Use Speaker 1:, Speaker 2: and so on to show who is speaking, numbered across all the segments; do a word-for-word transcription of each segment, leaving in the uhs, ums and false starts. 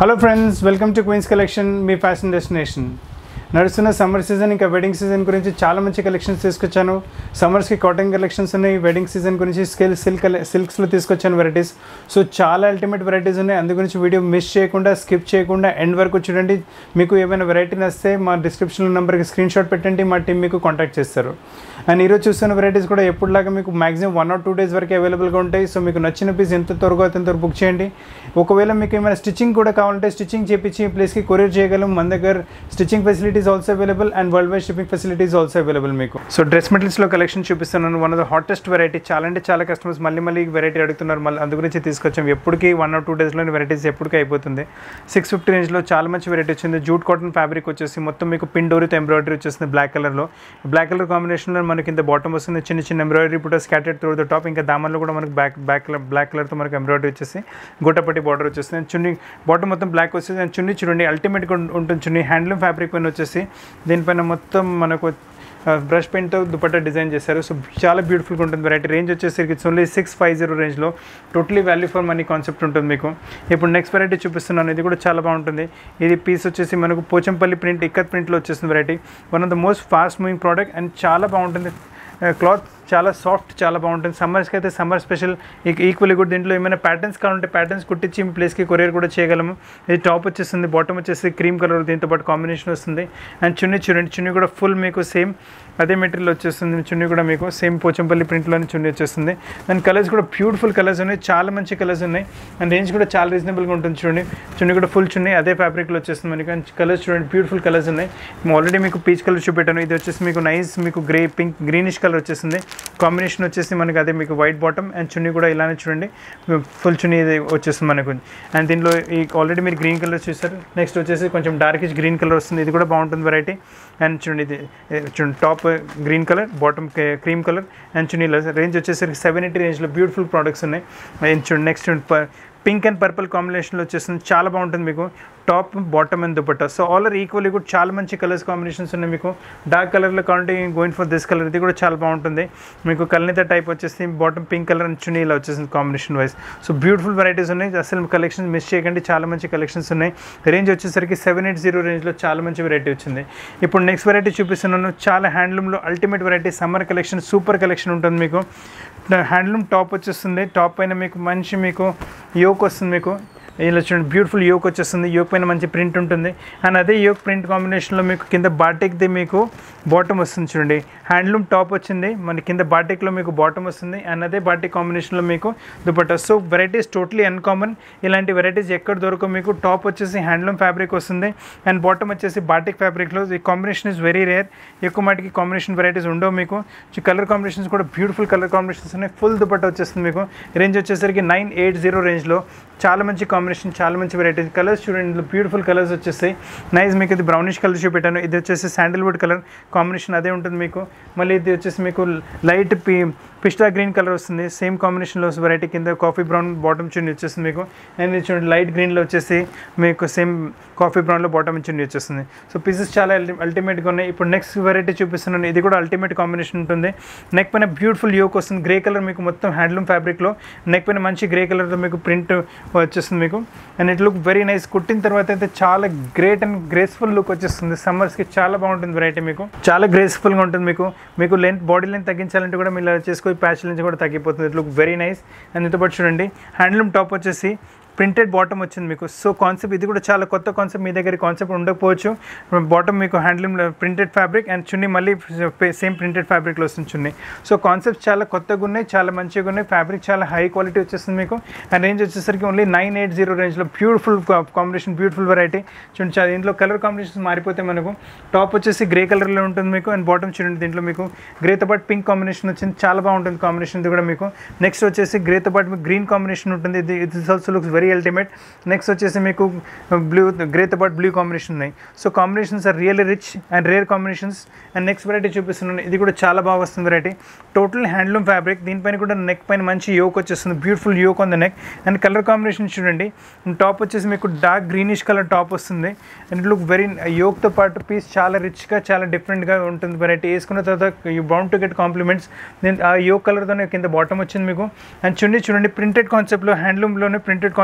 Speaker 1: Hello friends, welcome to queens collection, మీ fashion destination. నడుస్తున్న summer season ఇంకా wedding season గురించి చాలా మంచి కలెక్షన్స్ తీసుకొచ్చాను. సమ్మర్స్కి కాటన్ కలెక్షన్స్ ఉన్నాయి, వెడ్డింగ్ సీజన్ గురించి స్కిల్ సిల్క్ సిల్క్స్లో తీసుకొచ్చాను వెరైటీస్. సో చాలా అల్టిమేట్ వెరైటీస్ ఉన్నాయి. అందు గురించి వీడియో మిస్ చేయకుండా, స్కిప్ చేయకుండా ఎండ్ వరకు చూడండి. మీకు ఏమైనా వెరైటీ నచ్చితే మా డిస్క్రిప్షన్లో నెంబర్కి స్క్రీన్ షాట్ పెట్టండి, మా టీం మీకు కాంటాక్ట్ చేస్తారు. అండ్ ఈరోజు చూస్తున్న వెరైటీస్ కూడా ఎప్పుడులాగా మీకు maximum one or two days వరకు అవైలబుల్గా ఉంటాయి. సో మీకు నచ్చిన పీస్ ఎంత త్వరగా ఎంత త్వరగా బుక్ చేయండి. ఒకవేళ మీకు ఏమైనా స్టిచ్చింగ్ కూడా కావాలంటే స్టిచ్చింగ్ చేయించి ప్లేస్కి కొరియర్ చేయగలం. మన దగ్గర stitching facilities also available and worldwide shipping facilities also available మీకు. సో డ్రెస్ మెటీరియల్స్లో కలెక్షన్ చూపిస్తున్నాను. One of the hottest variety. చాలా అంటే చాలా కస్టమర్స్ మళ్ళీ మళ్ళీ వెరైటీ అడుగుతున్నారు. మళ్ళీ అందు గురించి తీసుకొచ్చాం. ఎప్పటికీ వన్ ఆర్ టూ డేస్లోని వెరైటీస్ ఎప్పటికీ అయిపోతుంది. సిక్స్ ఫిఫ్టీ రేంజ్లో చాలా మంచి వెరైటీ వచ్చింది. జూట్ కాటన్ ఫ్యాబ్రిక్ వచ్చేసి మొత్తం మీకు పిండోరితో ఎంబ్రాయిడరీ వచ్చేసింది బ్లాక్ కలర్లో. బ్లాక్ కలర్ కాంబినేషన్లో మనకి కింద బాటమ్ వస్తుంది. చిన్న చిన్న ఎంబ్రాయిడరీ కూడా స్కాటెడ్ త్రూ ద టాప్. ఇంకా దామన్లో కూడా మనకి బ్యాక్ బ్యాక్ బ్లాక్ కలర్తో మనకి ఎంబ్రాయిడరీ వచ్చేసి గోటపట్టి బార్డర్ వచ్చేస్తుంది. చున్నీ బాటమ్ మొత్తం బ్లాక్ వచ్చేసి అండ్ చున్నీ చూడండి అల్టిమేట్గా ఉంటుంది. చున్నీ హ్యాండ్లూమ్ ఫ్యాబ్రిక్ పైన వచ్చేసి దీనిపైన మొత్తం మనకు బ్రష్ పెయింట్తో దుపట్టా డిజైన్ చేశారు. సో చాలా బ్యూటిఫుల్గా ఉంటుంది వెరైటీ. రేంజ్ వచ్చేసరికి it's only six five zero రేంజ్లో totally value for money concept ఉంటుంది మీకు. ఇప్పుడు నెక్స్ట్ వెరైటీ చూపిస్తున్నాను. ఇది కూడా చాలా బాగుంటుంది. ఇది పీస్ వచ్చేసి మనకు పోచంపల్లి ప్రింట్, ఇక్కత్ ప్రింట్లో వచ్చేస్తుంది variety. One of the most fast moving product and చాలా బాగుంటుంది. క్లాత్ చాలా సాఫ్ట్, చాలా బాగుంటుంది. సమ్మర్స్కి అయితే సమ్మర్ స్పెషల్ ఈక్వల్లీ కూడా. దీంట్లో ఏమైనా ప్యాటర్న్స్ కావాలంటే ప్యాటర్న్స్ కుట్టించి మీ ప్లేస్కి కొరియర్ కూడా చేయగలము. ఇది టాప్ వచ్చేస్తుంది, బాటమ్ వచ్చేసి క్రీమ్ కలర్, దీంతో పాటు కాంబినేషన్ వస్తుంది. అండ్ చున్నీ చూడండి, చున్నీ కూడా ఫుల్ మీకు సేమ్ అదే మెటీరియల్ వచ్చేస్తుంది. చున్నీ కూడా మీకు సేమ్ పోచంపల్లి ప్రింట్లోనే చున్నీ వచ్చేస్తుంది. అండ్ కలర్స్ కూడా బ్యూటిఫుల్ కలర్స్ ఉన్నాయి, చాలా మంచి కలర్స్ ఉన్నాయి. అండ్ రేంజ్ కూడా చాలా రీజనబుల్గా ఉంటుంది. చూడండి చున్నీ కూడా ఫుల్ చున్నీ అదే ఫ్యాబ్రిక్లో వచ్చేస్తుంది మనకి. అండ్ కలర్స్ చూడండి బ్యూటిఫుల్ కలర్స్ ఉన్నాయి. ఆల్రెడీ మీకు పీచ్ కలర్ చూపెట్టాను. ఇది వచ్చేసి మీకు నైస్ మీకు గ్రే పింక్ గ్రీనిష్ కలర్ వచ్చేస్తుంది. కాంబినేషన్ వచ్చేసి మనకి అదే మీకు వైట్ బాటమ్ అండ్ చున్నీ కూడా ఇలానే చూడండి ఫుల్ చున్నీ ఇది వచ్చేస్తుంది మనకు. అండ్ దీనిలో ఈ ఆల్రెడీ మీరు గ్రీన్ కలర్ చూసారు. నెక్స్ట్ వచ్చేసి కొంచెం డార్కిష్ గ్రీన్ కలర్ వస్తుంది. ఇది కూడా బాగుంటుంది వెరైటీ. అండ్ చూడండి ఇది చూడండి top green colour, bottom cream colour and చున్నీ రేంజ్ వచ్చేసరికి సెవెన్ ఎయిటీ రేంజ్లో బ్యూటిఫుల్ ప్రోడక్ట్స్ ఉన్నాయి. అండ్ చూడండి నెక్స్ట్ పింక్ అండ్ పర్పుల్ కాంబినేషన్లో వచ్చేస్తుంది. చాలా బాగుంటుంది మీకు. Top bottom and dupatta. So all are equally కూడా చాలా మంచి కలర్స్ కాంబినేషన్స్ ఉన్నాయి మీకు. డార్క్ కలర్లో కావాలంటే గోయింగ్ ఫర్ దిస్ కలర్, ఇది కూడా చాలా బాగుంటుంది మీకు. కల్నిత టైప్ వచ్చేసి బాటమ్ పింక్ కలర్ అండ్ చున్నీ ఇలా వచ్చేసింది combination wise. So beautiful varieties ఉన్నాయి. అసలు కలెక్షన్స్ మిస్ చేయకండి, చాలా మంచి కలెక్షన్స్ ఉన్నాయి. రేంజ్ వచ్చేసరికి సెవెన్ ఎయిట్ జీరో రేంజ్లో చాలా మంచి వెరైటీ వచ్చింది. ఇప్పుడు నెక్స్ట్ వెరైటీ చూపిస్తున్నాను. చాలా హ్యాండ్లూమ్లో ultimate variety summer collection, super collection ఉంటుంది మీకు. హ్యాండ్లూమ్ టాప్ వచ్చేస్తుంది. టాప్ పైన మీకు మంచి మీకు యోక్ వస్తుంది మీకు. ఇలా చూడండి బ్యూటిఫుల్ యోక్ వచ్చేస్తుంది. యోక్ పైన మంచి ప్రింట్ ఉంటుంది. అండ్ అదే యోక్ ప్రింట్ కాంబినేషన్లో మీకు కింద బాటిక్ది మీకు బాటమ్ వస్తుంది. చూడండి హ్యాండ్లూమ్ టాప్ వచ్చింది, మన కింద బాటిక్లో మీకు బాటమ్ వస్తుంది. అండ్ అదే బాటిక్ కాంబినేషన్లో మీకు dupatta. So varieties totally uncommon. ఇలాంటి వెరైటీస్ ఎక్కడ దొరకవు మీకు. టాప్ వచ్చేసి హ్యాండ్లూమ్ ఫ్యాబ్రిక్ వస్తుంది అండ్ బాటమ్ వచ్చేసి బాటిక్ ఫ్యాబ్రిక్లో. ఈ కాంబినేషన్ ఇస్ వెరీ రేర్. ఎక్కువ మాటికి కాంబినేషన్ వెరైటీస్ ఉండవు మీకు. కలర్ కాంబినేషన్స్ కూడా బ్యూటిఫుల్ కలర్ కాంబినేషన్స్ ఉన్నాయి. ఫుల్ దుపట్టా వచ్చేస్తుంది మీకు. రేంజ్ వచ్చేసరికి నైన్ ఎయిట్ జీరో రేంజ్లో చాలా మంచి కాంబినేషన్, చాలా మంచి వెరైటీస్. కలర్స్ చూడండి బ్యూటిఫుల్ కలర్స్ వచ్చేస్తాయి. నైస్ మీకు ఇది బ్రౌనిష్ కలర్ చూపెట్టాను. ఇది వచ్చేసి శాండిల్వుడ్ కలర్ కాంబినేషన్ అదే ఉంటుంది మీకు. మళ్ళీ ఇది వచ్చేసి మీకు లైట్ పి పిస్టా గ్రీన్ కలర్ వస్తుంది. సేమ్ కాంబినేషన్లో వెరైటీ కింద కాఫీ బ్రౌన్ బాటమ్ చున్నీ వచ్చేస్తుంది మీకు. అండ్ ఇది చూడండి లైట్ గ్రీన్లో వచ్చేసి మీకు సేమ్ కాఫీ బ్రౌన్లో బాటమ్ చున్నీ వచ్చేస్తుంది. సో పీసెస్ చాలా అల్టిమేట్గా ఉన్నాయి. ఇప్పుడు నెక్స్ట్ వెరైటీ చూపిస్తున్నాను. ఇది కూడా అల్టిమేట్ కాంబినేషన్ ఉంటుంది. నెక్ పైన బ్యూటిఫుల్ యోక్ వస్తుంది. గ్రే కలర్ మీకు మొత్తం హ్యాండ్లూమ్ ఫ్యాబ్రిక్లో. నెక్ పైన మంచి గ్రే కలర్తో మీకు ప్రింట్ వచ్చేస్తుంది మీకు. And it look very nice. కుట్టిన తర్వాత అయితే చాలా గ్రేట్ అండ్ గ్రేస్ఫుల్ లుక్ వచ్చేస్తుంది. సమ్మర్స్కి చాలా బాగుంటుంది వెరైటీ మీకు. చాలా గ్రేస్ఫుల్గా ఉంటుంది మీకు. మీకు లెంత్ బాడీ లెంత్ తగ్గించాలంటే కూడా మీరు చేసుకో, ప్యాచ్ నుంచి కూడా తగ్గిపోతుంది. It look very nice. And ఇంతో పాటు చూడండి హ్యాండ్లూమ్ టాప్ వచ్చేసి ప్రింటెడ్ బాటమ్ వచ్చింది మీకు. సో కాన్సెప్ట్ ఇది కూడా చాలా కొత్త కాన్సెప్ట్. మీ దగ్గర కాన్సెప్ట్ ఉండకపోవచ్చు. బాటమ్ మీకు హ్యాండ్లూమ్ ప్రింటెడ్ ఫ్యాబ్రిక్ అండ్ చున్నీ మళ్ళీ సేమ్ ప్రింటెడ్ ఫ్యాబ్రిక్లో వస్తుంది చున్నీ. సో కాన్సెప్ట్ చాలా కొత్తగా ఉన్నాయి, చాలా మంచిగా ఉన్నాయి. ఫ్యాబ్రిక్ చాలా హై క్వాలిటీ వచ్చేస్తుంది మీకు. అండ్ రేంజ్ వచ్చేసరికి ఓన్లీ నైన్ ఎయిట్ జీరో రేంజ్లో బ్యూటిఫుల్ కాంబినేషన్, బ్యూటిఫుల్ వెరైటీ. చూడండి చాలా దీంట్లో కలర్ కాంబినేషన్స్ మారిపోతే మనకు. టాప్ వచ్చేసి గ్రే కలర్లో ఉంటుంది మీకు. అండ్ బాటమ్ చూడండి దీంట్లో మీకు గ్రేతో పాటు పింక్ కాంబినేషన్ వచ్చింది. చాలా బాగుంటుంది కాంబినేషన్ ఇది కూడా మీకు. నెక్స్ట్ వచ్చేసి గ్రేతో పాటు మీకు గ్రీన్ కాంబినేషన్ ఉంటుంది. ఇది ఇది also looks very ultimate. Next వచ్చేసి మీకు బ్లూ గ్రేతో పాటు బ్లూ కాంబినేషన్ ఉన్నాయి. So combinations are really rich and rare combinations. And next variety చూపిస్తున్నాను. ఇది కూడా చాలా బాగా వస్తుంది వెరైటీ. Total handloom fabric. దీనిపైన కూడా నెక్ పైన మంచి యోక్ వచ్చేస్తుంది. Beautiful yoke on the neck. And colour combination చూడండి. టాప్ వచ్చేసి మీకు డార్క్ గ్రీనిష్ కలర్ టాప్ వస్తుంది. అండ్ ఇట్ లుక్ వెరీ యోక్తో పాటు పీస్ చాలా రిచ్గా, చాలా డిఫరెంట్గా ఉంటుంది వెరైటీ. వేసుకున్న తర్వాత you bound to get compliments. నేను ఆ యోక్ కలర్తోనే కింద బాటమ్ వచ్చింది మీకు. అండ్ చున్నీ చూడండి ప్రింటెడ్ కాన్సెప్ట్లో, హ్యాండ్లూమ్లోనే ప్రింటెడ్ కాన్సెప్ట్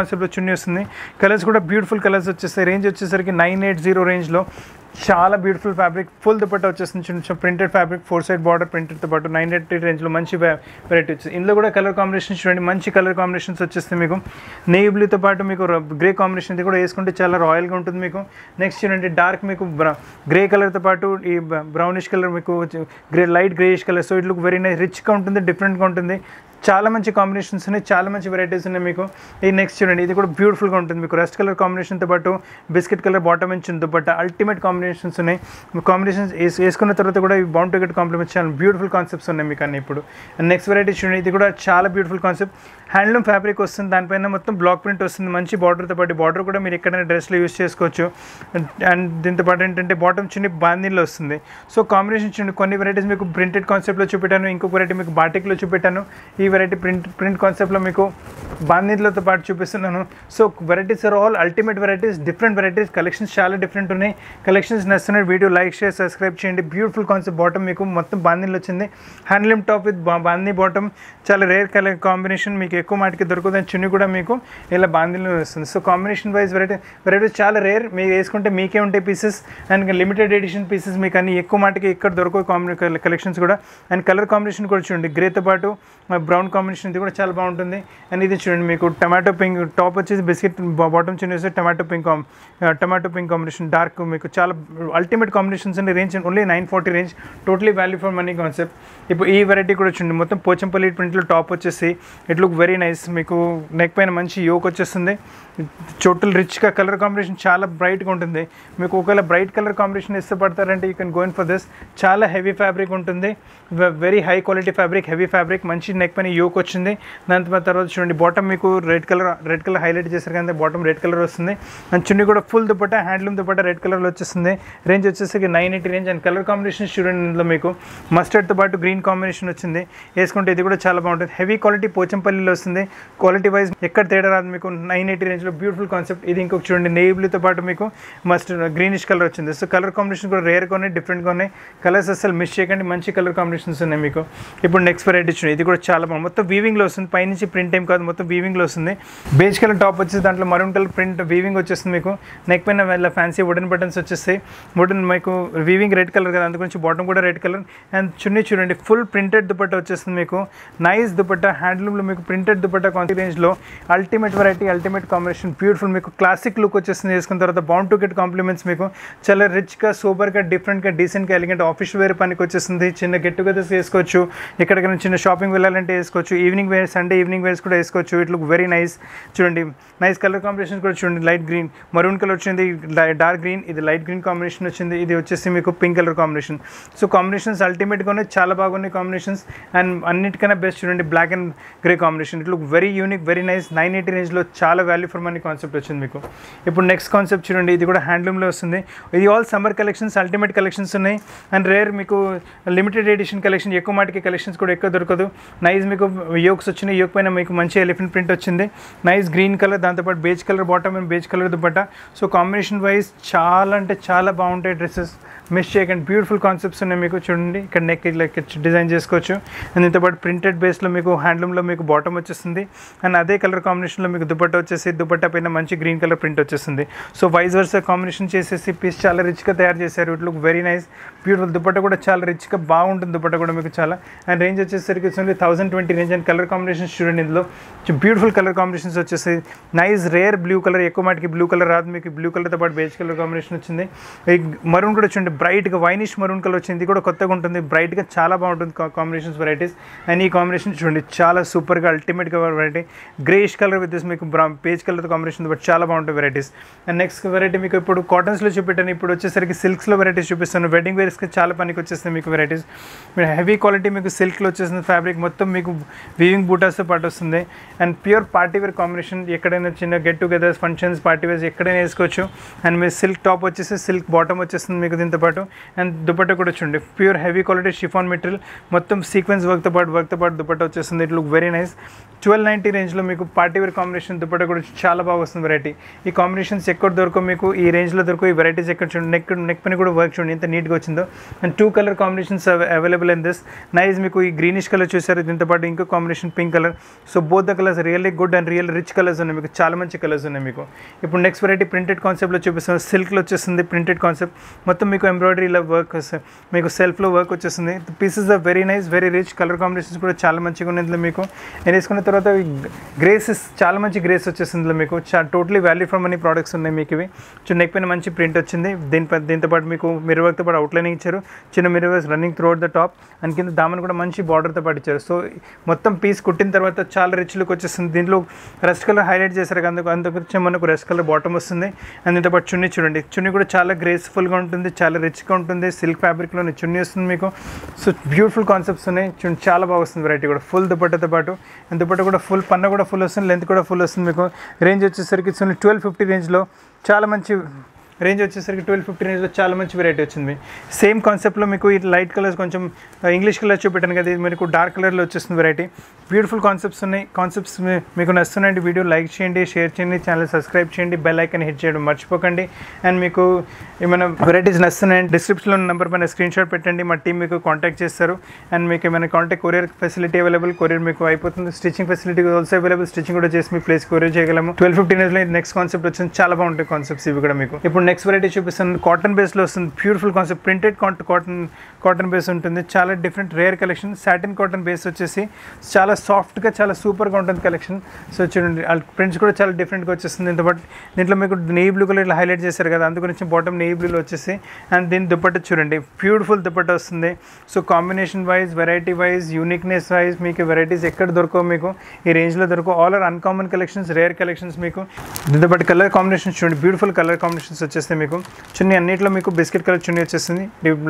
Speaker 1: కాన్సెప్ట్లో చున్నీ వస్తుంది. కలర్స్ కూడా బ్యూటిఫుల్ కలర్స్ వచ్చేస్తాయి. రేంజ్ వచ్చేసరికి నైన్ ఎయిట్ జీరో రేంజ్లో చాలా బ్యూటిఫుల్ ఫ్యాబ్రిక్, ఫుల్ దుపట్టా వచ్చేస్తుంది. చిన్న printed fabric, four side border ప్రింటెడ్తో పాటు నైన్ ఎయిటీ రేంజ్లో మంచి వెరైటీ వచ్చింది. ఇందులో కూడా కలర్ కాంబినేషన్స్ చూడండి, మంచి కలర్ కాంబినేషన్స్ వచ్చేస్తాయి మీకు. నేవీ బ్లూతో పాటు మీకు గ్రే కాంబినేషన్, ఇది కూడా వేసుకుంటే చాలా రాయల్గా ఉంటుంది మీకు. నెక్స్ట్ చూడండి డార్క్ మీకు గ్రే కలర్తో పాటు ఈ బ్రౌనిష్ కలర్ మీకు grey light greyish colour. So it look very nice, రిచ్గా ఉంటుంది, డిఫరెంట్గా ఉంటుంది. చాలా మంచి కాంబినేషన్స్ ఉన్నాయి, చాలా మంచి వెరైటీస్ ఉన్నాయి మీకు. ఈ నెక్స్ట్ చూడండి, ఇది కూడా బ్యూటిఫుల్గా ఉంటుంది మీకు. రస్ట్ కలర్ కాంబినేషన్తో పాటు బిస్కెట్ కలర్ బాటమ్ ఇచ్చింది దుపట్టా. అల్టిమేట్ కాంబినేషన్స్ ఉన్నాయి. కాంబినేషన్స్ వేసుకున్న తర్వాత కూడా ఇవి బౌండ్ టు గెట్ కాంప్లిమెంట్స్ చాలా బ్యూటిఫుల్ కాన్సెప్ట్స్ ఉన్నాయి మీకు అన్ని. ఇప్పుడు నెక్స్ట్ వెరైటీ చూడండి, ఇది కూడా చాలా బ్యూటిఫుల్ కాన్సెప్ట్. హ్యాండ్లూమ్ ఫ్యాబ్రిక్ వస్తుంది, దానిపైన మొత్తం బ్లాక్ ప్రింట్ వస్తుంది, మంచి బార్డర్తో పాటు. బార్డర్ కూడా మీరు ఎక్కడైనా డ్రెస్లో యూస్ చేసుకోవచ్చు. అండ్ దీంతో పాటు ఏంటంటే బాటమ్ చిన్న బాందీలో వస్తుంది. సో కాంబినేషన్ చూడండి, కొన్ని వెరైటీస్ మీకు ప్రింటెడ్ కాన్సెప్ట్లో చూపెట్టాను, ఇంకొక వెరైటీ మీకు బాటిక్లో చూపెట్టాను. ఈ వెరైటీ ప్రింట్ ప్రింట్ కాన్సెప్ట్లో మీకు బాందీలతో పాటు చూపిస్తున్నాను. So varieties are all ultimate varieties, different varieties. Collections చాలా డిఫరెంట్ ఉన్నాయి. కలెక్షన్స్ నచ్చిన వీడియో లైక్ షేర్ సబ్స్క్రైబ్ చేయండి. బ్యూటిఫుల్ కాన్సెప్ట్ బాటమ్ మీకు మొత్తం బాందీలో వచ్చింది. హ్యాండ్లూమ్ టాప్ విత్ బాందీ బాటమ్, చాలా రేర్ కలర్ కాంబినేషన్, మీకు ఎక్కువ మాటికి దొరుకుతుంది. చున్నీ కూడా మీకు ఇలా బాందీలో వస్తుంది. So combination wise variety varieties చాలా రేర్, మీరు వేసుకుంటే మీకే ఉంటాయి pieces. And limited edition pieces మీకు అన్ని ఎక్కువ మాటికి ఇక్కడ దొరకవు కాంబినే కలెక్షన్స్ కూడా. అండ్ కలర్ కాంబినేషన్ కూడా చూడండి, గ్రేతో పాటు బ్రౌన్ కాంబినేషన్, ఇది కూడా చాలా బాగుంటుంది. అండ్ ఇది చూడండి మీకు టమాటో పింక్ టాప్ వచ్చేసి బిస్కెట్ బాటమ్ చిన్న వేస్తే tomato pink tomato pink combination dark, మీకు చాలా అల్టిమేట్ కాంబినేషన్స్ అండి. Range only nine forty range, totally value for money concept. ఇప్పుడు ఈ వెరైటీ కూడా చూడండి, మొత్తం పోచంపల్లి ప్రింట్లో టాప్ వచ్చేసి ఇట్ లుక్ వెరీ నైస్. మీకు నెక్ పైన మంచి యోక్ వచ్చేస్తుంది. టోటల్ రిచ్గా కలర్ కాంబినేషన్ చాలా బ్రైట్గా ఉంటుంది. మీకు ఒకవేళ బ్రైట్ కలర్ కాంబినేషన్ ఇష్టపడతారంటే you can go in for this. చాలా హెవీ ఫ్యాబ్రిక్ ఉంటుంది, very high quality fabric, heavy fabric, మంచి నెక్ పైన యోక్ వచ్చింది. దాని తర్వాత చూడండి బాటమ్ మీకు red colour red colour highlight చేశారు కానీ బాటమ్ రెడ్ కలర్ వస్తుంది. అండ్ చున్నీ కూడా full dupatta, handloom dupatta red కలర్లో వచ్చేస్తుంది. రేంజ్ వచ్చేసరికి nine eighty range. And colour combination చూడండి, ఇందులో మీకు మస్టర్డ్తో పాటు గ్రీన్ కాంబినేషన్ వచ్చింది. వేసుకుంటే ఇది కూడా చాలా బాగుంటుంది. హెవీ క్వాలిటీ పోచంపల్లిలో వస్తుంది. క్వాలిటీ వైజ్ ఎక్కడ తేడా రాదు మీకు. నైన్ ఎయిటీ రేంజ్లో బ్యూటిఫుల్ కాన్సెప్ట్. ఇది ఇంకొక చూడండి, నేవీ బ్లూతో పాటు మీకు మస్టర్డ్ గ్రీనిష్ కలర్ వచ్చింది. సో కలర్ కాంబినేషన్ కూడా రేర్గా ఉన్నాయి, డిఫరెంట్గా ఉన్నాయి. కలర్స్ అసలు మిస్ చేయకండి, మంచి కలర్ కాంబినేషన్స్ ఉన్నాయి మీకు. ఇప్పుడు నెక్స్ట్ వెరైటీ చూడండి, ఇది కూడా చాలా బాగుంది. మొత్తం వీవింగ్లో వస్తుంది, పైనుంచి ప్రింట్ ఏం కాదు, మొత్తం వీవింగ్లో వస్తుంది. బేజ్ కలర్ టాప్ వచ్చేసి దాంట్లో మరూన్ కలర్ ప్రింట్ వీవింగ్ వచ్చేస్తుంది మీకు. నెక్ పైన వెళ్ళ ఫ్యాన్సీ వుడెన్ బటన్స్ వచ్చేస్తాయి. వుడెన్ మీకు వీవింగ్ రెడ్ కలర్ కదా, అందుగురించి బాటమ్ కూడా రెడ్ కలర్. అండ్ చున్నీ చూడండి, ఫుల్ ప్రింటెడ్ దుపట్టా వచ్చేస్తుంది మీకు. నైస్ దుపట్టా, హ్యాండ్లూమ్లో మీకు ప్రింటెడ్ దుపట్టా కాంతి రేంజ్లో ultimate variety, ultimate combination, beautiful మీకు క్లాసిక్ లుక్ వచ్చేస్తుంది. వేసుకున్న తర్వాత బౌండ్ టు గెట్ కాంప్లిమెంట్స్ మీకు చాలా రిచ్గా, సూపర్గా, డిఫరెంట్గా, డీసెంట్గా, ఎలిగెంట్ ఆఫీస్ వేర్ పనికి వచ్చేస్తుంది. చిన్న గెట్ టుగెదర్స్ వేసుకోవచ్చు, ఎక్కడికైనా చిన్న షాపింగ్ వెళ్ళాలంటే వేసుకోవచ్చు. Evening wear, Sunday evening wears కూడా వేసుకోవచ్చు. It look very nice. చూడండి నైస్ కలర్ కాంబినేషన్ కూడా చూడండి, లైట్ గ్రీన్, మరూన్ కలర్ వచ్చింది, డార్క్ గ్రీన్, ఇది లైట్ గ్రీన్ కాంబినేషన్ వచ్చింది. ఇది వచ్చేసి మీకు pink colour combination. So combinations అల్టిమేట్గా ఉన్నాయి, చాలా బాగున్నాయి కాంబినేషన్స్. అండ్ అన్నిటికన్నా బెస్ట్ చూడండి black and grey combination. It look very unique, very nice. Nine eighty రేంజ్లో చాలా వాల్యూ ఫర్ మనీ కాన్సెప్ట్ వచ్చింది మీకు. ఇప్పుడు నెక్స్ట్ కాన్సెప్ట్ చూడండి, ఇది కూడా హ్యాండ్లూమ్లో వస్తుంది. ఇది all summer collections, ultimate collections ఉన్నాయి. అండ్ రేర్ మీకు లిమిటెడ్ ఎడిషన్ కలెక్షన్, ఎక్కువ మాటికి కలెక్షన్స్ కూడా ఎక్కువ దొరకదు. నైస్ మీకు యోక్స్ వచ్చినాయి, యోక్ పైన మీకు మంచి ఎలిఫెంట్ ప్రింట్ వచ్చింది. నైస్ గ్రీన్ కలర్, దాంతోపాటు beige colour bottom and beige colour dupatta. So combination wise చాలా అంటే చాలా బాగుంటాయి డ్రెస్సెస్, మిస్ చేయకండి. బ్యూటిఫుల్ కాన్సెప్ట్స్ ఉన్నాయి మీకు. చూడండి ఇక్కడ నెక్ లైక్ డిజైన్ చేసుకోవచ్చు. అండ్ దీంతోపాటు ప్రింటెడ్ బేస్లో మీకు హ్యాండ్లూమ్లో మీకు బాటమ్ వచ్చేస్తుంది. అండ్ అదే కలర్ కాంబినేషన్లో మీకు దుపట్టా వచ్చేసి దుపట్టా పైన మంచి గ్రీన్ కలర్ ప్రింట్ వచ్చేస్తుంది. సో వైజ్ వర్సా కాంబినేషన్ చేసేసి పీస్ చాలా రిచ్గా తయారు చేశారు. It look very nice, beautiful. Dupatta కూడా చాలా రిచ్గా బాగుంటుంది, దుపట్టా కూడా మీకు చాలా. అండ్ రేంజ్ వచ్చేసరికి only thousand twenty range. And colour combinations చూడండి, ఇందులో బ్యూటిఫుల్ కలర్ కాంబినేషన్స్ వచ్చేసి నైస్ రేర్ బ్లూ కలర్, ఎక్కువ మాటికి బ్లూ కలర్ రాదు మీకు. బ్లూ కలర్తో పాటు బేజ్ కలర్ కాంబినేషన్ వచ్చింది. మరూన్ కూడా చూడండి, బ్రైట్గా వైనిష్ మరూన్ కలర్ వచ్చింది. ఇది కూడా కొత్తగా ఉంటుంది, బ్రైట్గా చాలా బాగుంటుంది కాంబినేషన్స్ వెరైటీస్. అండ్ ఈ కాంబినేషన్ చూడండి చాలా సూపర్గా అల్టిమేట్గా variety. Greyish colour with this మీకు brown beige colour combination but చాలా బాగుంటుంది వెరైటీస్. అండ్ నెక్స్ట్ వెరైటీ మీకు ఇప్పుడు కాటన్స్లో చూపెట్టాను. ఇప్పుడు వచ్చేసరికి సిల్క్స్లో వెరైటీస్ చూపిస్తాను. వెడ్డింగ్ వేర్స్కి చాలా పనికి వచ్చేస్తుంది మీకు వెరైటీస్. హెవీ క్వాలిటీ మీకు సిల్క్లో వచ్చేస్తుంది ఫ్యాబ్రిక్, మొత్తం మీకు వీవింగ్ బూటాస్తో పాటు వస్తుంది. And pure party wear combination, ఎక్కడైనా చిన్న get togethers, functions, party wears ఎక్కడైనా వేసుకోవచ్చు. అండ్ మీరు సిల్క్ టాప్ వచ్చేసి సిల్క్ బాటమ్ వచ్చేస్తుంది మీకు. దీంతో పాటు పాటు. అండ్ దుపట్టా కూడా చూడండి pure heavy quality chiffon material, మొత్తం సీక్వెన్స్ వర్క్తో పాటు వర్క్తో పాటు దుపట్టా వచ్చేస్తుంది. It look very nice. Twelve ninety రేంజ్లో మీకు పార్టీ వేర్ కాంబినేషన్ దుపట్టా కూడా చాలా బాగా వస్తుంది వెరైటీ. ఈ కాంబినేషన్స్ ఎక్కడ దొరకవు మీకు, ఈ రేంజ్లో దొరకవు. ఈ వెరైటీస్ ఎక్కడ చూడండి, నెక్ నెక్ పని కూడా వర్క్ చూడండి ఎంత నీట్గా వచ్చిందో. And two colour combinations available in this. Nice మీకు ఈ గ్రీనిష్ కలర్ చూసారు, దీంతో పాటు ఇంకో combination pink colour. So both the colours really good and real rich colours ఉన్నాయి మీకు, చాలా మంచి కలర్స్ ఉన్నాయి మీకు. ఇప్పుడు నెక్స్ట్ వెరైటీ ప్రింటెడ్ కాన్సెప్ట్లో చూపిస్తాను. సిల్క్లో వచ్చేస్తుంది ప్రింటెడ్ కాన్సెప్ట్, మొత్తం మీకు ఎంబ్రాయిడరీలో వర్క్ వస్తుంది, మీకు సెల్ఫ్లో వర్క్ వచ్చేస్తుంది. Pieces are very nice, very rich. Colour combinations కూడా చాలా మంచిగా ఉన్నాయి ఇందులో మీకు. నేను వేసుకున్న తర్వాత గ్రేసెస్ చాలా మంచి గ్రేస్ వచ్చేస్తుంది ఇందులో మీకు. చా totally value for money products ఉన్నాయి మీకు ఇవి. చిన్న నెక్ పైన మంచి ప్రింట్ వచ్చింది, దీని దీంతో పాటు మీకు మిర్రర్ వర్క్తో పాటు అవుట్లైనింగ్ ఇచ్చారు, చిన్న mirror works running throughout the top, and కింద దామన్ కూడా మంచి బార్డర్తో పాటు ఇచ్చారు. సో మొత్తం పీస్ కుట్టిన తర్వాత చాలా రిచ్ లుక్ వచ్చేస్తుంది. దీంట్లో రెస్ట్ కలర్ హైలైట్ చేశారు, అందుకు అందుకు మనకు రెస్ట్ కలర్ బాటమ్ వస్తుంది. అండ్ దీంతో పాటు చున్నీ చూడండి, చున్నీ కూడా చాలా గ్రేస్ఫుల్గా ఉంటుంది, చాలా రిచ్గా ఉంటుంది. సిల్క్ ఫ్యాబ్రిక్లోనే చున్నీ వస్తుంది మీకు. సో బ్యూటిఫుల్ కాన్సెప్ట్స్ ఉన్నాయి చూడండి, చాలా బాగా వస్తుంది వెరైటీ కూడా. ఫుల్ దుపట్టాతో పాటు, అండ్ దుపట్టా కూడా ఫుల్, పన్న కూడా ఫుల్ వస్తుంది, లెంత్ కూడా ఫుల్ వస్తుంది మీకు. రేంజ్ వచ్చేసరికి ట్వెల్వ్ ఫిఫ్టీ రేంజ్లో చాలా మంచి రేంజ్ వచ్చేసరికి ట్వెల్వ్ ఫిఫ్టీ రేంజ్లో చాలా మంచి వెరైటీ వచ్చింది. సేమ్ కాన్సెప్ట్లో మీకు ఈ లైట్ కలర్స్ కొంచెం ఇంగ్లీష్ కలర్ చూపెట్టాను కదా, ఇది మీకు డార్క్ కలర్లో వచ్చేస్తుంది వెరైటీ. బ్యూటిఫుల్ కాన్సెప్ట్స్ ఉన్నాయి. కాన్సెప్ట్స్ మీకు నస్తున్నాయండి, వీడియో లైక్ చేయండి, షేర్ చేయండి, ఛానల్ సబ్స్క్రైబ్ చేయండి, బెల్ ఐకాన్ హిట్ చేయడం మర్చిపోకండి. అండ్ మీకు ఏమైనా వెరైటీస్ నస్తున్నాయండి డిస్క్రిప్షన్లో నెంబర్ పైన స్క్రీన్ షాట్ పెట్టండి, మా టీం మీకు కాంటాక్ట్ చేస్తారు. అండ్ మీకు ఏమైనా contact courier facility available, courier మీకు అయిపోతుంది. Stitching facility also available, stitching కూడా చేసి మీ ప్లేస్ కొరియర్ చేయగలము. ట్వెల్వ్ ఫిఫ్టీ రేంజ్లో నెక్స్ట్ కాన్సెప్ట్ వచ్చింది, చాలా బాగుంటాయి కాన్సెప్ట్స్ ఇవి కూడా మీకు. ఇప్పుడు నెక్స్ట్ వెరైటీ చూపిస్తాను, కాటన్ బేస్లో వస్తుంది. Beautiful concept, printed cotton cotton base ఉంటుంది, చాలా different rare collection. Satin cotton base వచ్చేసి చాలా సాఫ్ట్గా చాలా సూపర్గా ఉంటుంది కలెక్షన్. సో చూడండి ప్రింట్స్ కూడా చాలా డిఫరెంట్గా వచ్చేస్తుంది. దీంతో పాటు దీంట్లో మీకు నెయ్యి బ్లూ కలర్ హైలైట్ చేశారు కదా, అందుగురించి బాటమ్ నెయ్యి బ్లూలో వచ్చేసి. అండ్ దీని దుపట్టా చూడండి, బ్యూటిఫుల్ దుపట్టా వస్తుంది. So combination wise, variety wise, uniqueness wise మీకు వెరైటీస్ ఎక్కడ దొరకవు మీకు, ఈ రేంజ్లో దొరకవు. All are uncommon collections, rare collections మీకు. దీంతో పాటు కలర్ కాంబినేషన్స్ చూడండి, బ్యూటిఫుల్ కలర్ కాంబినేషన్స్ వచ్చేస్తాయి మీకు. చున్నీ అన్నింటిలో మీకు బిస్కెట్ కలర్ చున్నీ వచ్చేస్తుంది,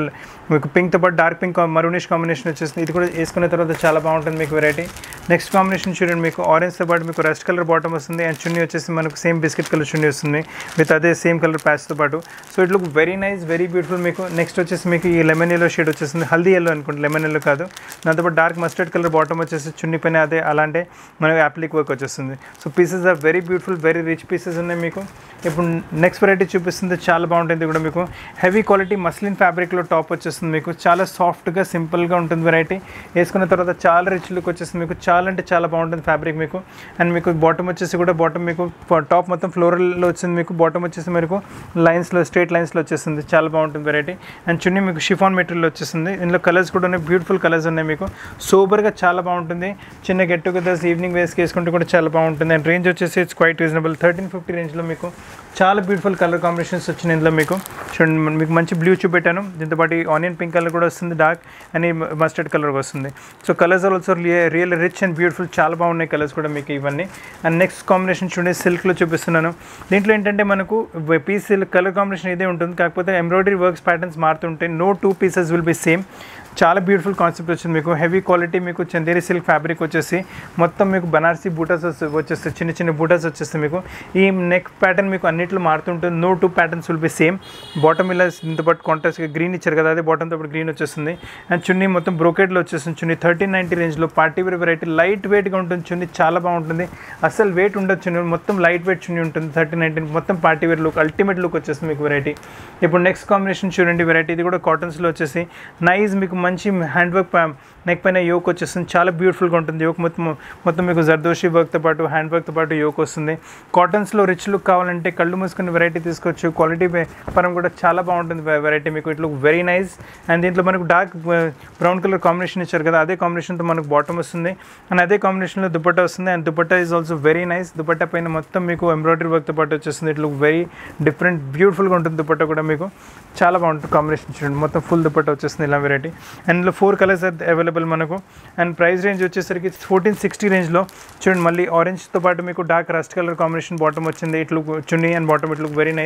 Speaker 1: మీకు పింక్తో పాటు డార్క్ పింక్ మరూనిష్ కాంబినేషన్ వచ్చేస్తుంది. ఇది కూడా వేసుకున్న తర్వాత చాలా బాగుంటుంది మీకు వెరైటీ. నెక్స్ట్ కాంబినేషన్ చూడండి, మీకు ఆరెంజ్తో పాటు మీకు రెస్ట్ కలర్ బాటమ్ వస్తుంది, అండ్ చున్నీ వచ్చేసి మనకు సేమ్ బిస్కెట్ కలర్ చున్నీ వస్తుంది విత్ అదే సేమ్ కలర్ ప్యాచ్తో పాటు. So it look very nice, very beautiful మీకు. నెక్స్ట్ వచ్చేసి మీకు ఈ లెమన్ ఎల్లో షేడ్ వచ్చేస్తుంది, హల్దీ ఎల్లో అనుకోండి, లెమన్ ఎల్లో కాదు. దాంతోపాటు డార్క్ మస్టర్డ్ కలర్ బాటమ్ వచ్చేసి చున్నీ పైన అదే అలాంటి మనకు యాప్లిక్ వర్క్ వచ్చేస్తుంది. So pieces are very beautiful, very rich pieces ఉన్నాయి మీకు. ఇప్పుడు నెక్స్ట్ వెరైటీ చూపిస్తుంది, చాలా బాగుంటుంది కూడా మీకు. హెవీ క్వాలిటీ మస్లిన్ ఫ్యాబ్రిక్లో టాప్ వచ్చేస్తుంది మీకు, చాలా సాఫ్ట్గా సింపుల్గా ఉంటుంది వెరైటీ. వేసుకున్న తర్వాత చాలా రిచ్ లుక్ వచ్చేస్తుంది మీకు, చాలా అంటే చాలా బాగుంటుంది ఫ్యాబ్రిక్ మీకు. అండ్ మీకు బాటమ్ వచ్చేసి కూడా బాటమ్ మీకు టాప్ మొత్తం ఫ్లోరల్లో వచ్చింది మీకు, బాటమ్ వచ్చేసి మీకు లైన్స్లో స్ట్రేట్ లైన్స్లో వచ్చేస్తుంది, చాలా బాగుంటుంది వెరైటీ. అండ్ చున్నీ మీకు షిఫాన్ మెటీరియల్ వచ్చేస్తుంది. ఇందులో కలర్స్ కూడా ఉన్నాయి, బ్యూటిఫుల్ కలర్స్ ఉన్నాయి మీకు. సూపర్గా చాలా బాగుంటుంది, చిన్న గెట్ టుగెదర్స్ ఈవినింగ్ వేస్కి వేసుకుంటే కూడా చాలా బాగుంటుంది. అండ్ రేంజ్ వచ్చేసి it's quite reasonable, thirteen fifty రేంజ్లో మీకు చాలా బ్యూటిఫుల్ కలర్ కాంబినేషన్స్ వచ్చినాయి ఇందులో మీకు. చూడండి మీకు మంచి బ్లూ చూపెట్టాను, దీంతో పాటు ఆనియన్ పింక్ కలర్ కూడా వస్తుంది, డార్క్ అండ్ మస్టర్డ్ కలర్ వస్తుంది. So colours are also real rich and beautiful, చాలా బాగున్నాయి కలర్స్ కూడా మీకు ఇవన్నీ. అండ్ నెక్స్ట్ కాంబినేషన్ చూడండి, సిల్క్లో చూపిస్తున్నాను. దీంట్లో ఏంటంటే మనకు పీస్ కలర్ కాంబినేషన్ ఇదే ఉంటుంది, కాకపోతే ఎంబ్రాయిడరీ వర్క్స్ ప్యాటర్న్స్ మారుతుంటాయి. No two pieces will be same. చాలా బ్యూటిఫుల్ కాన్సెప్ట్ వచ్చింది మీకు. హెవీ క్వాలిటీ మీకు చందేరి సిల్క్ ఫ్యాబ్రిక్ వచ్చేసి మొత్తం మీకు బనారసీ బూటాస్ వచ్చేస్తాయి, చిన్న చిన్న బూటాస్ వచ్చేస్తాయి మీకు. ఈ నెక్ ప్యాటర్న్ మీకు అన్నింటిలో మారుతుంటుంది, no two patterns will be same. Bottom ఇలా దీంతో పాటు కాంట్రాస్ట్గా గ్రీన్ ఇచ్చారు కదా, అదే బాటమ్తో పాటు గ్రీన్ వచ్చేస్తుంది. అండ్ చున్నీ మొత్తం బ్రోకెట్లో వచ్చేస్తుంది. చున్నీ థర్టీన్ నైంటీ రేంజ్లో పార్టీ వేర్ వెరైటీ, లైట్ వెయిట్గా ఉంటుంది చున్నీ, చాలా బాగుంటుంది. అసలు వెయిట్ ఉండదు చున్నీ, మొత్తం లైట్ వెయిట్ చున్నీ ఉంటుంది. థర్టీన్ నైన్టీన్ మొత్తం party wear look, ultimate look వచ్చేస్తుంది మీకు వెరైటీ. ఇప్పుడు నెక్స్ట్ కాంబినేషన్ చూడండి వెరైటీ, ఇది కూడా కాటన్స్లో వచ్చేసి నైస్ మీకు మంచి హ్యాండ్ వర్క్ నెక్ పైన యోక్ వచ్చేస్తుంది, చాలా బ్యూటిఫుల్గా ఉంటుంది. యోక్ మొత్తం మొత్తం మీకు జర్దోషి వర్క్తో పాటు హ్యాండ్ వర్క్తో పాటు యోక్ వస్తుంది. కాటన్స్లో రిచ్ లుక్ కావాలంటే కళ్ళు మూసుకుని వెరైటీ తీసుకోవచ్చు. క్వాలిటీ పరం కూడా చాలా బాగుంటుంది వెరైటీ మీకు. It look very nice. And దీంట్లో మనకు డార్క్ బ్రౌన్ కలర్ కాంబినేషన్ ఇచ్చారు కదా, అదే కాంబినేషన్తో మనకు బాటమ్ వస్తుంది. అండ్ అదే కాంబినేషన్లో దుపట్టా వస్తుంది. And dupatta is also very nice. Dupatta పైన మొత్తం మీకు ఎంబ్రాయిడరీ వర్క్తో పాటు వచ్చేస్తుంది. ఇట్ లుక్ వెరీ డిఫరెంట్, బ్యూటిఫుల్గా ఉంటుంది దుపట్టా కూడా మీకు, చాలా బాగుంటుంది కాంబినేషన్. చూడండి మొత్తం ఫుల్ దుపట్టా వచ్చేస్తుంది ఇలా వెరైటీ. అండ్ ఇందులో ఫోర్ కలర్స్ అవైలబుల్ మనకు. అండ్ ప్రైస్ రేంజ్ వచ్చేసరికి ఫోర్టీన్ సిక్స్టీ రేంజ్లో చూడండి. మళ్ళీ ఆరెంజ్తో పాటు మీకు dark rust colour combination bottom వచ్చింది. It look chunni and bottom it look very nice.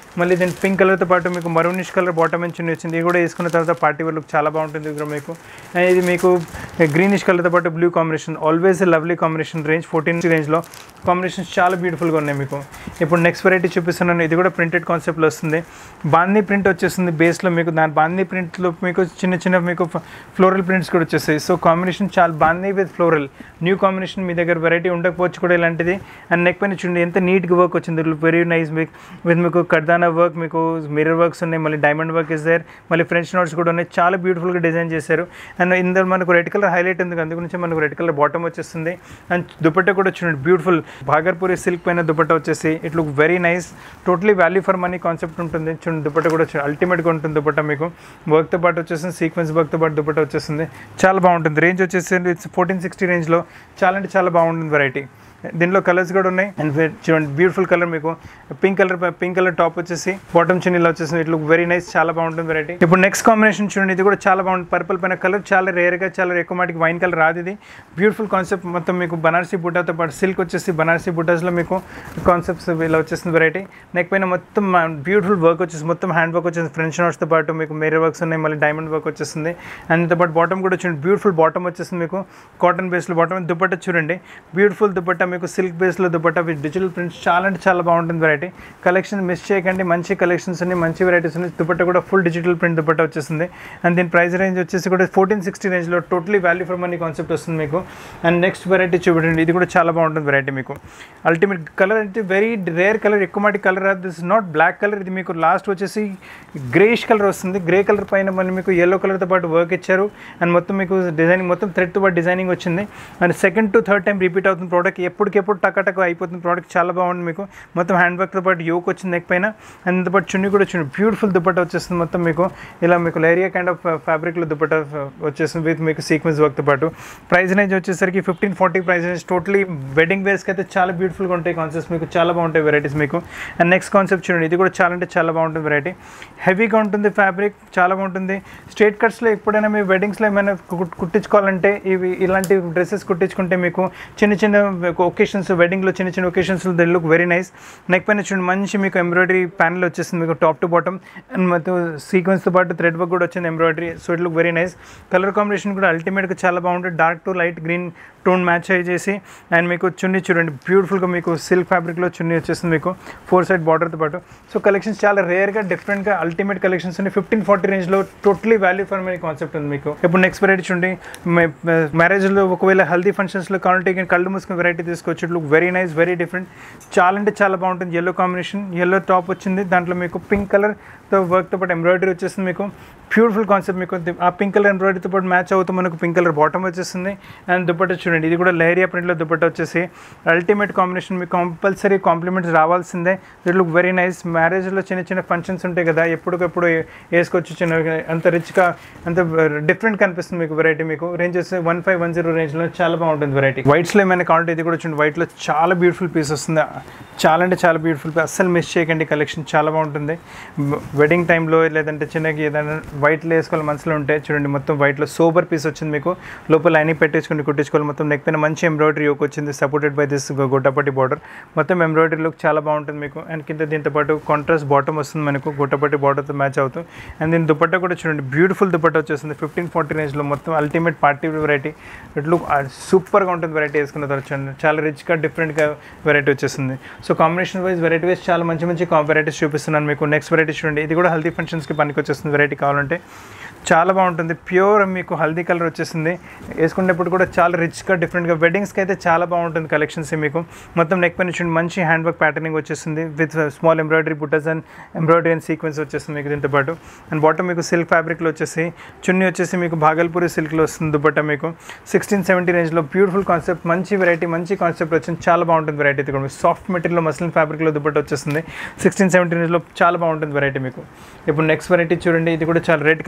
Speaker 1: మళ్ళీ దీని పింక్ కలర్తో పాటు మీకు maroonish colour bottom and chunni వచ్చింది. ఇది కూడా వేసుకున్న తర్వాత పార్టీ వేర్ లుక్ చాలా బాగుంటుంది ఇక్కడ మీకు. అండ్ ఇది మీకు గ్రీనిష్ కలర్తో పాటు blue combination, always lovely combination. Range fourteen రేంజ్లో కాంబినేషన్స్ చాలా బ్యూటిఫుల్గా ఉన్నాయి మీకు. ఇప్పుడు నెక్స్ట్ వెరైటీ చూపిస్తున్నాను. ఇది కూడా ప్రింటెడ్ కాన్సెప్ట్లో వస్తుంది. బాందీ ప్రింట్ వచ్చేస్తుంది బేస్లో మీకు. దాని బాందీ ప్రింట్లో మీకు చిన్న చిన్న మీకు ఫ్లోరల్ ప్రింట్స్ కూడా వచ్చేస్తాయి. సో కాంబినేషన్ చాలా బాందీ విత్ ఫ్లోరల్ న్యూ కాంబినేషన్. మీ దగ్గర వెరైటీ ఉండకపోవచ్చు కూడా ఇలాంటిది. అండ్ నెక్ పైన చూడండి ఎంత నీట్గా వర్క్ వచ్చింది, వెరీ నైస్ విత్ విత్ మీకు కర్దానా వర్క్, మీకు మిర్రర్ వర్క్స్ ఉన్నాయి, మళ్ళీ డైమండ్ వర్క్ ఇస్ దేర్, మళ్ళీ ఫ్రెంచ్ నోట్స్ కూడా ఉన్నాయి. చాలా బ్యూటిఫుల్గా డిజైన్ చేశారు. అండ్ ఇందులో మనకు రెడ్ కలర్ హైలైట్ ఉంది, అందుగురించి మనకు రెడ్ కలర్ బాటమ్ వచ్చేస్తుంది. అండ్ దుపట్టా కూడా చూడండి బ్యూటిఫుల్ భాగర్పూరి సిల్క్ పైన దుపట్టా వచ్చేసి it look very nice. Totally value for money concept ఉంటుంది. చూడండి దుపట్టా కూడా అల్టిమేట్గా ఉంటుంది. దుపట్టా మీకు వర్క్తో పాటు వచ్చేసింది, సీక్వెన్స్ వర్క్తో పాటు దుపట్టా వచ్చేస్తుంది. చాలా బాగుంటుంది. రేంజ్ వచ్చేసి ఇట్స్ ఫోర్టీన్ సిక్స్టీ రేంజ్లో చాలా అంటే చాలా బాగుంటుంది వెరైటీ. దీనిలో కలర్స్ కూడా ఉన్నాయి. అండ్ చూడండి బ్యూటిఫుల్ కలర్ మీకు pink colour pink colour top వచ్చేసి బాటమ్ చిన్నీలో వచ్చేసి ఇట్ లుక్ వెరీ నైస్, చాలా బాగుంటుంది వెరైటీ. ఇప్పుడు నెక్స్ట్ కాంబినేషన్ చూడండి, ఇది కూడా చాలా బాగుంటుంది. పర్పుల్ పైన కలర్ చాలా రేర్గా, చాలా ఎక్కువ మాటికి వైన్ కలర్ రాదు. ఇది బ్యూటిఫుల్ కాన్సెప్ట్. మొత్తం మీకు బనారసీ బుట్టాతో పాటు సిల్క్ వచ్చేసి బనారసీ బుట్టాస్లో మీకు కాన్సెప్ట్స్ ఇలా వచ్చేస్తుంది వెరైటీ. నెక్ పైన మొత్తం బ్యూటిఫుల్ వర్క్ వచ్చేసి మొత్తం హ్యాండ్ వర్క్ వచ్చేసి ఫ్రెంచ్ నోట్స్తో పాటు మీకు మిర్రర్ వర్క్స్ ఉన్నాయి, మళ్ళీ డైమండ్ వర్క్ వచ్చేస్తుంది. అండ్ దీంతో పాటు బాటమ్ కూడా చూడండి బ్యూటిఫుల్ బాటమ్ వచ్చేస్తుంది మీకు కాటన్ బేస్లో బాటమ్. దుపట్టా చూడండి బ్యూటిఫుల్ దుపట్టా మీకు సిల్క్ బేస్లో దుపట్టా విత్ డిజిటల్ ప్రింట్స్ చాలా అంటే చాలా బాగుంటుంది వెరైటీ. కలెక్షన్ మిస్ చేయకండి, మంచి కలెక్షన్స్ ఉన్నాయి, మంచి వెరైటీస్ ఉన్నాయి. దుపట్టా కూడా ఫుల్ డిజిటల్ ప్రింట్ దుపట్టా వచ్చేస్తుంది. అండ్ దీని ప్రైస్ రేంజ్ వచ్చేసి కూడా ఫోర్టీన్ సిక్స్టీ రేంజ్లో totally value for money concept వస్తుంది మీకు. అండ్ నెక్స్ట్ వెరైటీ చూడండి, ఇది కూడా చాలా బాగుంటుంది వెరైటీ మీకు. అల్టిమేట్ కలర్ అంటే వెరీ రేర్ కలర్, ఎక్కువ మాటి కలర్ రాదు. This is not black colour, ఇది మీకు లాస్ట్ వచ్చేసి గ్రేష్ కలర్ వస్తుంది. గ్రే కలర్ పైన మళ్ళీ మీకు ఎల్లో కలర్తో పాటు వర్క్ ఇచ్చారు. అండ్ మొత్తం మీకు డిజైనింగ్ మొత్తం థ్రెడ్తో పాటు డిజైనింగ్ వచ్చింది. And second to third time repeat అవుతుంది ప్రోడక్ట్. ఎప్పటికెప్పుడు టకాటక అయిపోతుంది ప్రోడక్ట్. చాలా బాగుంది మీకు. మొత్తం హ్యాండ్ వర్క్తో పాటు యోక్ వచ్చింది నెక్ పైన. అండ్ దీంతో పాటు చున్నీ కూడా చూడండి బ్యూటిఫుల్ దుపట్టా వచ్చేస్తుంది. మొత్తం మీకు ఇలా మీకు లేరియా కైండ్ ఆఫ్ ఫ్యాబ్రిక్లో దుపట్టా వచ్చేస్తుంది విత్ మీకు సీక్వెన్స్ వర్క్తో పాటు. ప్రైస్ రేంజ్ వచ్చేసరికి fifteen forty price range. Totally wedding వేర్స్కి అయితే చాలా బ్యూటిఫుల్గా ఉంటాయి కాన్సెప్ట్స్ మీకు, చాలా బాగుంటాయి వెరైటీస్ మీకు. అండ్ నెక్స్ట్ కాన్సెప్ట్ చూడండి, ఇది కూడా చాలా అంటే చాలా బాగుంటుంది వెరైటీ. హెవీగా ఉంటుంది ఫ్యాబ్రిక్, చాలా బాగుంటుంది. స్ట్రేట్ కట్స్లో ఎప్పుడైనా మీ వెడ్డింగ్స్లో ఏమైనా కుట్టించుకోవాలంటే ఇవి ఇలాంటి డ్రెస్సెస్ కుట్టించుకుంటే మీకు చిన్న చిన్న ఒకేషన్స్ వెడ్డింగ్లో చిన్న చిన్న occasions they look very nice. Neck పైన చూడండి మంచి మీకు ఎంబ్రాయిడరీ ప్యానల్ వచ్చేసింది మీకు టాప్ టు బాటమ్. అండ్ మొత్తం సీక్వెన్స్తో పాటు థ్రెడ్ వర్క్ కూడా వచ్చింది embroidery. So it look very nice. Colour combination కూడా అల్టిమేట్గా చాలా బాగుంటుంది. Dark to light green tone match అయ్యేసి. అండ్ మీకు చున్నీ చూడండి బ్యూటిఫుల్గా మీకు సిల్క్ ఫ్యాబ్రిక్లో చున్నీ వచ్చేస్తుంది మీకు ఫోర్ సైడ్ బార్డర్తో పాటు. సో కలెక్షన్స్ చాలా రేర్గా డిఫరెంట్గా అల్టిమేట్ కలెక్షన్స్ ఉన్నాయి. ఫిఫ్టీన్ ఫార్టీ రేంజ్లో totally value for money concept ఉంది మీకు. ఇప్పుడు నెక్స్ట్ వెరైటీ చూడండి, మ్యారేజ్లో ఒకవేళ హల్దీ ఫంక్షన్స్లో కావాలంటే కళ్ళు మూసుకుని వెరైటీ తీసుకోవచ్చు. It look very nice, very different, చాలా అంటే చాలా బాగుంటుంది. ఎల్లో కాంబినేషన్, ఎల్లో టాప్ వచ్చింది, దాంట్లో మీకు పింక్ కలర్తో వర్క్తో పాటు ఎంబ్రాయిడరీ వచ్చేస్తుంది మీకు. బ్యూటిఫుల్ కాన్సెప్ట్ మీకు. ఆ పింక్ కలర్ ఎంబ్రాయిడరీతో పాటు మ్యాచ్ అవుతూ మనకు పింక్ కలర్ బాటమ్ వచ్చేస్తుంది. అండ్ దుపట్టా చూడండి, ఇది కూడా లేరియా ప్రింట్లో దుపట్టా వచ్చేసి అల్టిమేట్ కాంబినేషన్. మీకు కంపల్సరీ కాంప్లిమెంట్స్ రావాల్సిందే. It look very nice. మ్యారేజ్లో చిన్న చిన్న ఫంక్షన్స్ ఉంటాయి కదా, ఎప్పటికప్పుడు వేసుకోవచ్చు. చిన్న అంత రిచ్గా అంత డిఫరెంట్ కనిపిస్తుంది మీకు వెరైటీ. మీకు రేంజ్ వచ్చేసి వన్ ఫైవ్ వన్ జీరో రేంజ్లో చాలా బాగుంటుంది వెరైటీ. వైట్స్లో ఏమైనా కావాలంటే ఇది కూడా చూడండి, వైట్లో చాలా బ్యూటిఫుల్ పీస్ వస్తుంది. చాలా అంటే చాలా బ్యూటిఫుల్ పీస్, అస్సలు మిస్ చేయకండి. కలెక్షన్ చాలా బాగుంటుంది. వెడ్డింగ్ టైంలో లేదంటే చిన్నకి ఏదైనా వైట్లో వేసుకోవాలి మనసులో ఉంటే చూడండి, మొత్తం వైట్లో సూపర్ పీస్ వచ్చింది మీకు. లోపల లైనింగ్ పెట్టేసుకుని కుట్టించుకోవాలి. మొత్తం నెక్ పైన మంచి ఎంబ్రాయిడరీ యోక్ వచ్చింది, supported by this gota patti border. మొత్తం ఎంబ్రాయిడరీ లుక్ చాలా బాగుంటుంది మీకు. అండ్ కింద దీంతో పాటు కాంట్రాస్ట్ బాటమ్ వస్తుంది మనకు గోటాపట్టి బార్డర్తో మ్యాచ్ అవుతూ. అండ్ దీని దుపట్టా కూడా చూడండి బ్యూటిఫుల్ దుపట్టా వచ్చేస్తుంది ఫిఫ్టీన్ ఫార్టీ రేంజ్లో. మొత్తం ultimate party variety. It look సూపర్గా ఉంటుంది వెరైటీ వేసుకున్న తర్వాత. చూడండి చాలా రిచ్గా డిఫరెంట్గా వెరైటీ వచ్చేస్తుంది. So combination wise variety wise చాలా మంచి మంచి వెరైటీస్ చూపిస్తున్నాను మీకు. నెక్స్ట్ వెరైటీ చూడండి, ఇది కూడా హల్దీ ఫంక్షన్స్కి పనికి వచ్చేస్తుంది వెరైటీ. కావాలంటే చాలా బాగుంటుంది. ప్యూర్ మీకు హల్దీ కలర్ వచ్చేసింది. వేసుకునేప్పుడు కూడా చాలా రిచ్గా డిఫరెంట్గా వెడ్డింగ్స్కి అయితే చాలా బాగుంటుంది కలెక్షన్స్ మీకు. మొత్తం నెక్ పైన చూడండి మంచి హ్యాండ్ వర్క్ ప్యాటర్నింగ్ వచ్చేసింది విత్ స్మాల్ ఎంబ్రాయిడరీ బుట్టస్ అండ్ ఎంబ్రాయిడరీ అండ్ సీక్వెన్స్ వచ్చేస్తుంది మీకు దీంతో పాటు. అండ్ బాటమ్ మీకు సిల్క్ ఫ్యాబ్రిక్లో వచ్చేసి చున్నీ వచ్చేసి మీకు భాగల్పూరి సిల్క్లో వస్తుంది దుపట్టా మీకు. సిక్స్టీన్ సెవెంటీ రేంజ్లో బ్యూటిఫుల్ కాన్సెప్ట్, మంచి వెరైటీ, మంచి కాన్సెప్ట్ వచ్చింది. చాలా బాగుంటుంది వెరైటీ. ఇది కూడా సాఫ్ట్ మెటీరియల్లో మస్లిన్ ఫ్యాబ్రిక్లో దుపట్టా వచ్చేస్తుంది. సిక్స్టీన్ సెవెంటీ రేంజ్లో చాలా బాగుంటుంది వెరైటీ మీకు. ఇప్పుడు నెక్స్ట్ వెరైటీ చూడండి, ఇది కూడా చాలా రెడ్ కలర్లో కావాలి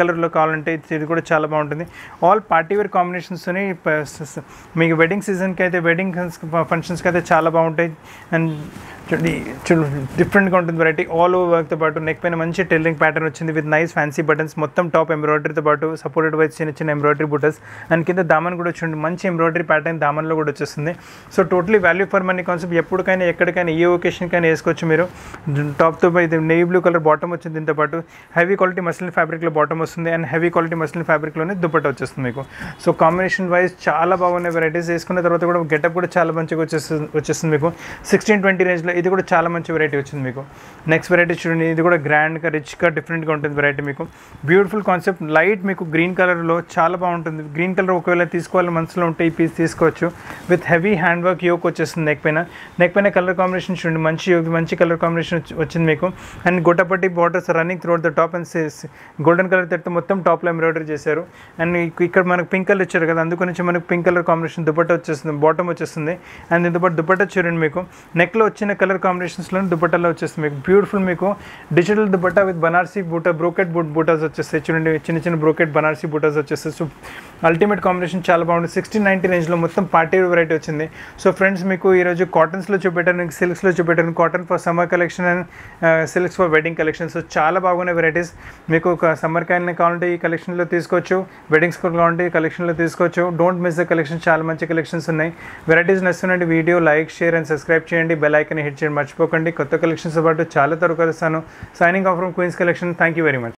Speaker 1: కావాలంటే ఇది కూడా చాలా బాగుంటుంది. ఆల్ పార్టీ వేర్ కాంబినేషన్స్తోని మీకు వెడ్డింగ్ సీజన్కి అయితే వెడ్డింగ్ ఫంక్షన్స్కి అయితే చాలా బాగుంటాయి. అండ్ చూడండి చూడండి డిఫరెంట్గా ఉంటుంది వెరైటీ. ఆల్ ఓవర్ వర్క్తో పాటు నెక్ పైన మంచి టైలరింగ్ ప్యాటర్న్ వచ్చింది విత్ నైస్ ఫ్యాన్సీ బటన్స్, మొత్తం టాప్ ఎంబ్రాయిడరీతో పాటు సపోర్టెడ్ వైజ్ చిన్న చిన్న ఎంబ్రాయిడరీ బుటస్ అండ్ కింద దామన్ కూడా వచ్చింది, మంచి ఎంబ్రాయిడరీ ప్యాటర్న్ దామన్లో కూడా వచ్చేస్తుంది. So totally value for money concept. ఎప్పటికైనా ఎక్కడికైనా ఏ ఒకేషన్కైనా వేసుకోవచ్చు మీరు. టాప్తో ఇది నేవీ బ్లూ కలర్ బాటమ్ వచ్చింది, దీంతో పాటు హెవీ క్వాలిటీ మస్లిన్ ఫ్యాబ్రిక్లో బాటమ్ వస్తుంది అండ్ హెవీ క్వాలిటీ మస్లిన్ ఫ్యాబ్రిక్లోనే దుపట్టా వచ్చేస్తుంది మీకు. సో కాంబినేషన్ వైజ్ చాలా బాగున్నాయి వెరైటీస్. వేసుకున్న తర్వాత కూడా గెటప్ కూడా చాలా మంచిగా వచ్చేస్తుంది వచ్చేస్తుంది మీకు. సిక్స్టీన్ ట్వంటీ రేంజ్లో ఇది కూడా చాలా మంచి వెరైటీ వచ్చింది మీకు. నెక్స్ట్ వెరైటీ చూడండి, ఇది కూడా గ్రాండ్గా రిచ్గా డిఫరెంట్గా ఉంటుంది వెరైటీ మీకు. బ్యూటిఫుల్ కాన్సెప్ట్, లైట్ మీకు గ్రీన్ కలర్లో చాలా బాగుంటుంది. గ్రీన్ కలర్ ఒకవేళ తీసుకోవాలి మనసులో ఉంటే ఈ పీస్ తీసుకోవచ్చు. With heavy hand work yoke వచ్చేస్తుంది నెక్ పైన. నెక్ పైన కలర్ కాంబినేషన్ చూడండి, మంచి మంచి కలర్ కాంబినేషన్ వచ్చింది మీకు. And gota patti borders running throughout the top and golden colour తట్టు మొత్తం టాప్లో ఎంబ్రాయిడరీ చేశారు. అండ్ ఇక్కడ మనకు పింక్ కలర్ ఇచ్చారు కదా, అందుకని మనకు పింక్ కలర్ కాంబినేషన్ దుపట్టా వచ్చేస్తుంది, బాటమ్ వచ్చేస్తుంది. అండ్ దీంతో పాటు దుపట్టా చూడండి మీకు నెక్లో వచ్చిన కలర్ కాంబినేషన్స్లో దుపట్టాలో వచ్చేస్తుంది మీకు. బ్యూటిఫుల్ మీకు డిజిటల్ దుపట్టా విత్ బనార్సీ బూటా బ్రోకెట్ బూట్ బూటాస్ వచ్చేస్తాయి చూడండి, చిన్న చిన్న బ్రోకెట్ బనార్సీ బూటాస్ వచ్చేస్తాయి. సో అల్టిమేట్ కాంబినేషన్ చాలా బాగుంటుంది. సిక్స్టీన్ నైన్టీ రేంజ్లో మొత్తం పార్టీ వెరైటీ వచ్చింది. సో ఫ్రెండ్స్ మీకు ఈరోజు కాటన్స్లో చూపెట్టాను, సిల్క్స్లో చూపెట్టాను. Cotton for summer collection and silks for wedding collection. So చాలా బాగున్నాయి వెరైటీస్. మీకు ఒక సమ్మర్ కాయలని కావాలంటే ఈ కలెక్షన్లో తీసుకోవచ్చు, వెడ్డింగ్స్ కావాలంటే ఈ కలెక్షన్లో తీసుకోవచ్చు. డోంట్ మిస్ ద కలెక్షన్, చాలా మంచి కలెక్షన్స్ ఉన్నాయి. వెరైటీస్ నచ్చుతుందండి video like share and subscribe చేయండి, బెల్ ఐకాన్ హిట్ చేయండి మర్చిపోకండి. కొత్త కలెక్షన్స్ పాటు చాలా త్వరగా కలుస్తాను. Signing off from Queens Collection. Thank you very much.